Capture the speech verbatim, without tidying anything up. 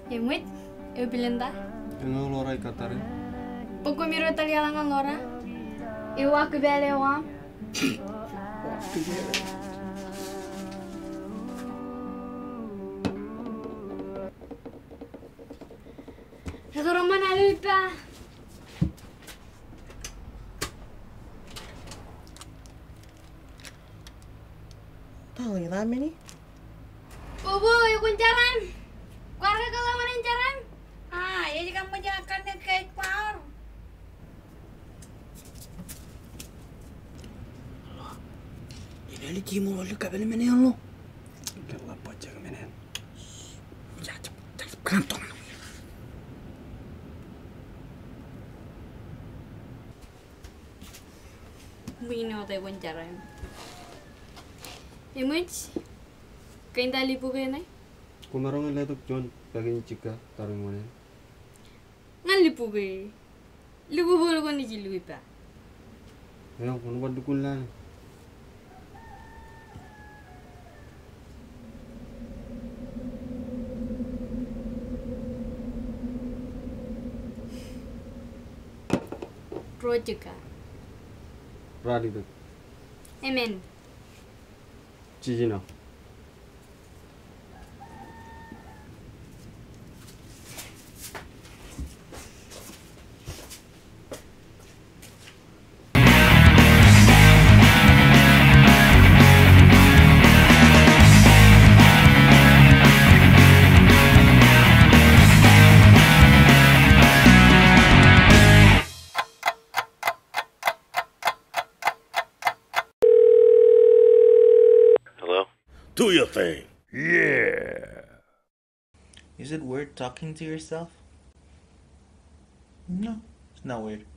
Emit, eu bilenda. Eu não lora e catare. Pouco miro italiana lora. Eu aku bele wa. Agora mana lupa. Tali, that many? Bubu, eu kuncaran. Keluarga kalau mana caran? Ah, ya jika menjalankannya kayak power. Ini lagi mau lalu kabel mana yang lo? Kela pojok menen. Ya cepet cepet kantong. Mino tayo kuncaran. Emit, kain tali po kayo na? Kumarong ang letok John, pagin chika, tarong mo nen. Ngan lipu kayo. Lipu bolo ko ni Jilu pa. Ayaw, kung ba dukun lang. Project ka. Rali dok. Amen. Cici na. Do your thing. Yeah. Is it weird talking to yourself? No, it's not weird.